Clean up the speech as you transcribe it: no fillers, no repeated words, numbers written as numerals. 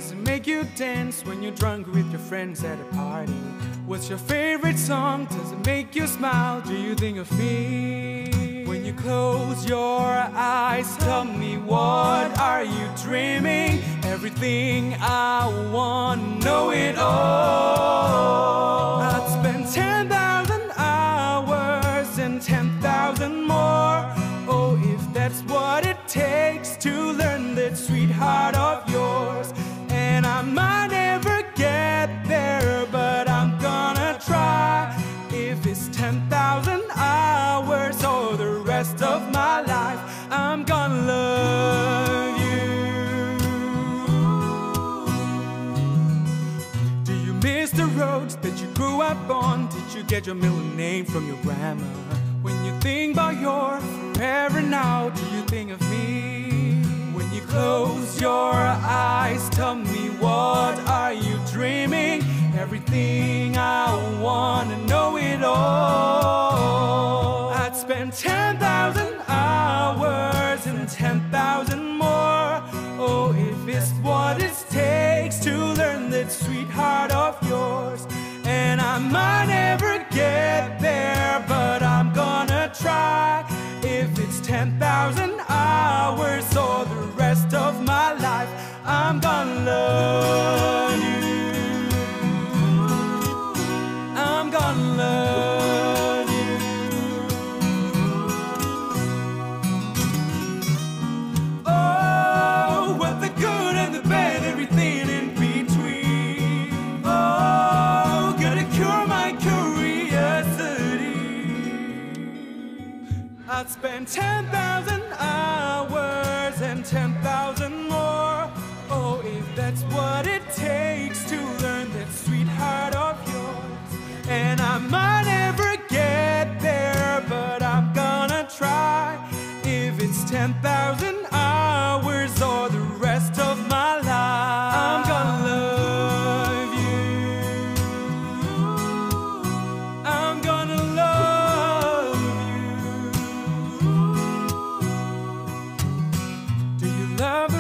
does it make you dance when you're drunk with your friends at a party? What's your favorite song? Does it make you smile? Do you think of me? When you close your eyes, tell me, what are you dreaming? Everything I want, know it all. I'd spend 10,000 hours and 10,000 more. Oh, if that's what it takes to learn that sweetheart of yours. And I might never get there, but I'm gonna try. If it's 10,000 hours or the rest of my life, I'm gonna love you. Do you miss the roads that you grew up on? Did you get your middle name from your grandma? When you think about your forever now, do you think of me? When you close your eyes, tell me, what are you dreaming? Everything I wanna know it all. I'd spend 10,000 hours and 10,000 more. Oh, if it's what it takes to learn that sweetheart of yours. And I might never get there, but I'm gonna try. If it's 10,000 hours or the rest of my life, I'm gonna love you. I'm gonna love you. Oh, what the good and the bad, everything in between. Oh, gonna cure my curiosity. I'd spend 10,000 hours and 10,000 more. Oh, if that's what it takes to learn that sweetheart of yours. And I might never get there, but I'm gonna try. If it's 10,000 hours or the rest of my life, I'm gonna love you. I'm gonna love you. Do you love